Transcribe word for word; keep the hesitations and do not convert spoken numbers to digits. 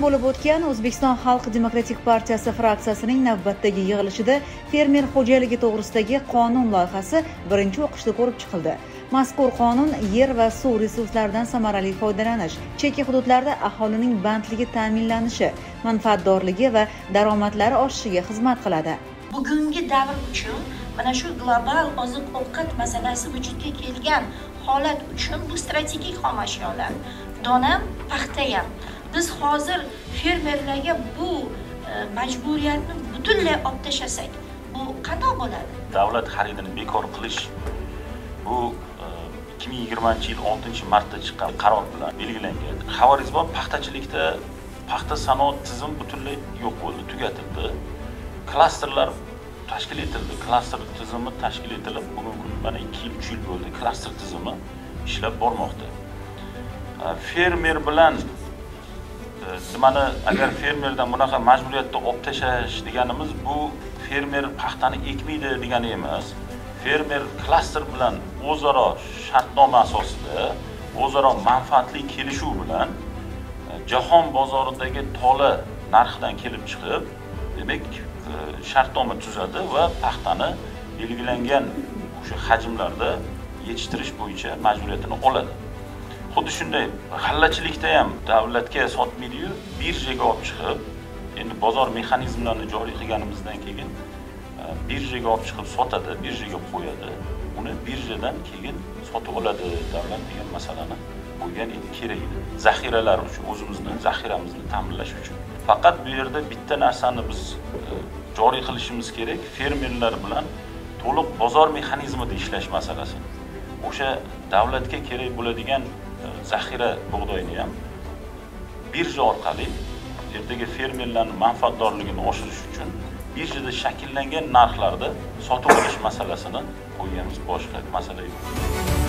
bo'lib o'tgan O'zbekiston Xalq Demokratik partiyasi fraksiyasining navbatdagi yig'ilishida fermer xo'jaligi to'g'risidagi qonun loyihasi birinchi o'qishda ko'rib chiqildi. Mazkur qonun yer va suv resurslaridan samarali foydalanish, chekka hududlarda aholining bandligi ta'minlanishi, manfaatdorligi va daromadlari oshishiga xizmat qiladi. Bugungi davr uchun mana shu global oziq-ovqat masalasi vujudga kelgan holat uchun bu strategik xomashyolar, dona, paxta ham. Biz hozir fermerlarga bu e, majburiyatni butunlay olib tashlasak, bu qanday bo'ladi? Davlat xaridini bekor qilish bu e, ikki ming yigirmanchi yil oltinchi martda chiqqan qaror bilan belgilangan. Xabaringiz bor, paxtachilikda paxta sanoat tizimi butunlay yo'q bo'ldi, tugatildi. Klasterlar tashkil etildi. Klaster tizimi tashkil etilib, bugungi kunda mana ikki yil, uch yil bo'ldi. Klaster tizimi ishlab bormoqda. Fermer bilan nimani agar fermerdan bunaqa majburiyatda olib tashlash deganimiz bu fermer paxtani ekmaydi degani emas. Fermer klaster bilan o'zaro shartnoma asosida, o'zaro manfaatli kelishuv bilan jahon bozoridagi tola narxidan kelib chiqib, demak shartnoma tuzadi va paxtani belgilangan o'sha hajmlarda yetishtirish bo'yicha majburiyatini oladi. Xuddi shunday g'allachilikda ham davlatga sotmaydi-yu, birjaga olib chiqib, endi bozor mexanizmlarini joriy qilganimizdan keyin birjaga olib chiqib sotadi, birjaga qo'yadi. Uni birjadan keyin sotib oladi davlat degan masalani qo'ygan edi, kerak edi. Zaxiralar uchun, o'zimizni zaxiramizni ta'minlash uchun. Faqat bu yerda bitta narsani biz joriy qilishimiz kerak, fermerlar bilan to'liq bozor mexanizmida ishlash masalasi. O'sha davlatga kerak bo'ladigan zaxira bug'doyni ham birja orqali ertaga fermerlarning manfaatdorligini oshirish uchun birjada shakllangan narxlarda sotib olish masalasini qo'yganmiz, boshqa masala yo'q.